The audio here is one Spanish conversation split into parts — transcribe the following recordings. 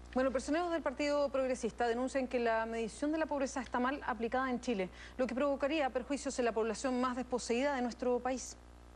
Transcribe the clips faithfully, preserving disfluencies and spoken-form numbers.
Bueno, personeros del Partido Progresista denuncian que la medición de la pobreza está mal aplicada en Chile, lo que provocaría perjuicios en la población más desposeída de nuestro país.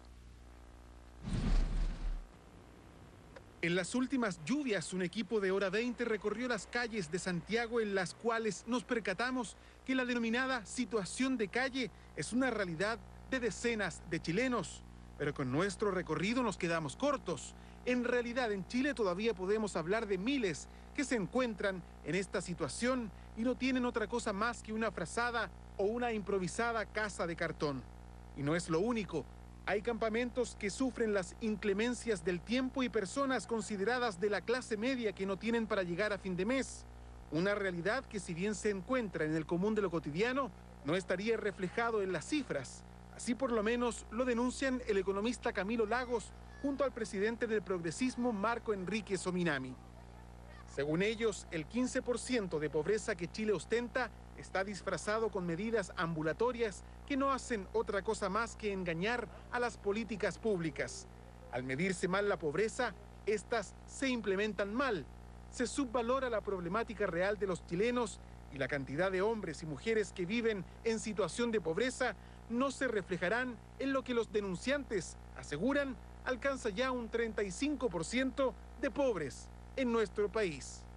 En las últimas lluvias, un equipo de Hora veinte recorrió las calles de Santiago en las cuales nos percatamos que la denominada situación de calle es una realidad de decenas de chilenos. Pero con nuestro recorrido nos quedamos cortos. En realidad, en Chile todavía podemos hablar de miles que se encuentran en esta situación y no tienen otra cosa más que una frazada o una improvisada casa de cartón. Y no es lo único. Hay campamentos que sufren las inclemencias del tiempo y personas consideradas de la clase media que no tienen para llegar a fin de mes. Una realidad que, si bien se encuentra en el común de lo cotidiano, no estaría reflejado en las cifras. Así por lo menos lo denuncian el economista Camilo Lagos junto al presidente del progresismo Marco Enrique Sominami. Según ellos, el quince por ciento de pobreza que Chile ostenta está disfrazado con medidas ambulatorias que no hacen otra cosa más que engañar a las políticas públicas. Al medirse mal la pobreza, estas se implementan mal. Se subvalora la problemática real de los chilenos y la cantidad de hombres y mujeres que viven en situación de pobreza no se reflejarán en lo que los denunciantes aseguran alcanza ya un treinta y cinco por ciento de pobres en nuestro país.